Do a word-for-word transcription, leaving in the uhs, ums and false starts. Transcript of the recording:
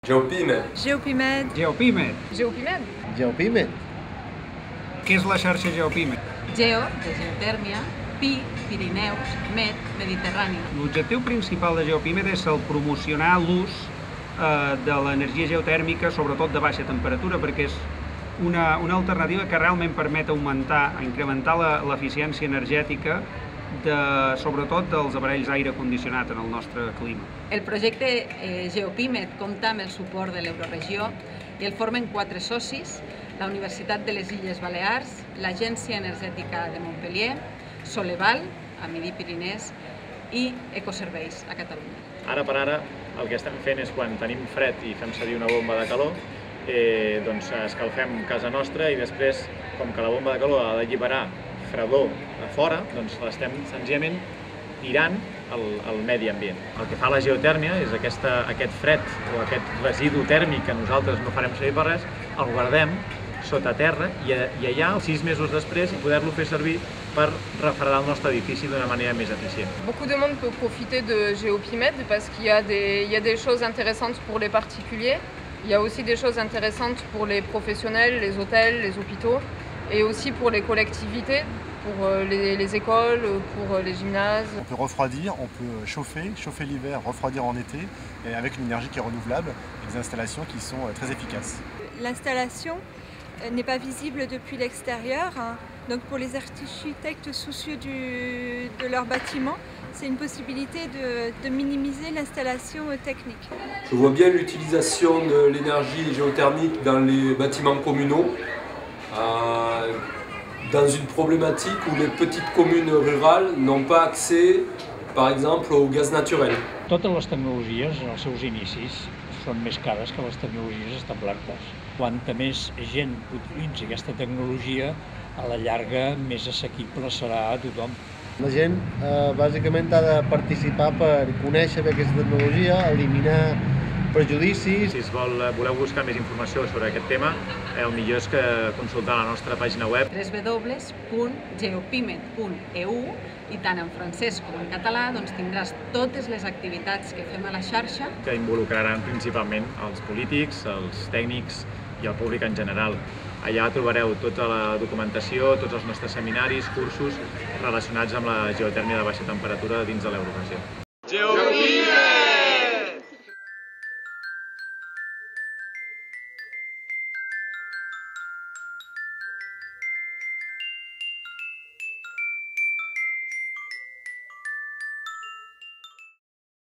GeoPimed. GeoPimed. GeoPimed. GeoPimed. GeoPimed. Què és la xarxa GeoPimed? Geo, de geotèrmia, Pi, Pirineus, Med, Mediterrani. L'objectiu principal de GeoPimed és el promocionar l'ús eh, de l'energia geotèrmica, sobretot de baixa temperatura, perquè és una, una alternativa que realment permet augmentar, incrementar l'eficiència energètica de, sobretot dels aparells d'aire condicionat en el nostre clima. El projecte eh, GeoPimed compta amb el suport de l'Euroregió i el formen quatre socis: la Universitat de les Illes Balears, l'Agència Energètica de Montpellier, Soleval, a Midi Pirinès, i Ecoserveis, a Catalunya. Ara per ara, el que estem fent és quan tenim fred i fem servir una bomba de calor, eh, doncs escalfem casa nostra i després, com que la bomba de calor ha d'alliberar fredor a fora, doncs l'estem senzillament tirant al, al medi ambient. El que fa la geotèrmia és aquesta, aquest fred o aquest residu tèrmic que nosaltres no farem servir per res, el guardem sota terra i, i allà, sis mesos després, poder-lo fer servir per refredar el nostre edifici d'una manera més eficient. Beaucoup de monde peut profiter de GeoPimed parce qu'il y a des, il y a des choses intéressantes pour les particuliers, il y a aussi des choses intéressantes pour les professionnels, les hôtels, les hôpitaux, et aussi pour les collectivités, pour les, les écoles, pour les gymnases. On peut refroidir, on peut chauffer, chauffer l'hiver, refroidir en été, et avec une énergie qui est renouvelable, et des installations qui sont très efficaces. L'installation n'est pas visible depuis l'extérieur, hein. Donc pour les architectes soucieux du, de leur bâtiment, c'est une possibilité de, de minimiser l'installation technique. Je vois bien l'utilisation de l'énergie géothermique dans les bâtiments communaux, euh, dans une problématique où les petites communes rurales n'ont pas accès, par exemple, au gaz naturel. Totes les tecnologies, als seus inicis, són més cares que les tecnologies establertes. Quanta més gent utilitzi aquesta tecnologia, a la llarga més assequible serà a tothom. La gent eh, bàsicament ha de participar per conèixer bé aquesta tecnologia, eliminar prejudicis. Si es vol, voleu buscar més informació sobre aquest tema, el millor és que consultar la nostra pàgina web w w w punt geopimed punt e u, i tant en francès com en català doncs tindràs totes les activitats que fem a la xarxa, que involucraran principalment els polítics, els tècnics i el públic en general. Allà trobareu tota la documentació, tots els nostres seminaris, cursos relacionats amb la geotèrmia de baixa temperatura dins de l'Euroregió.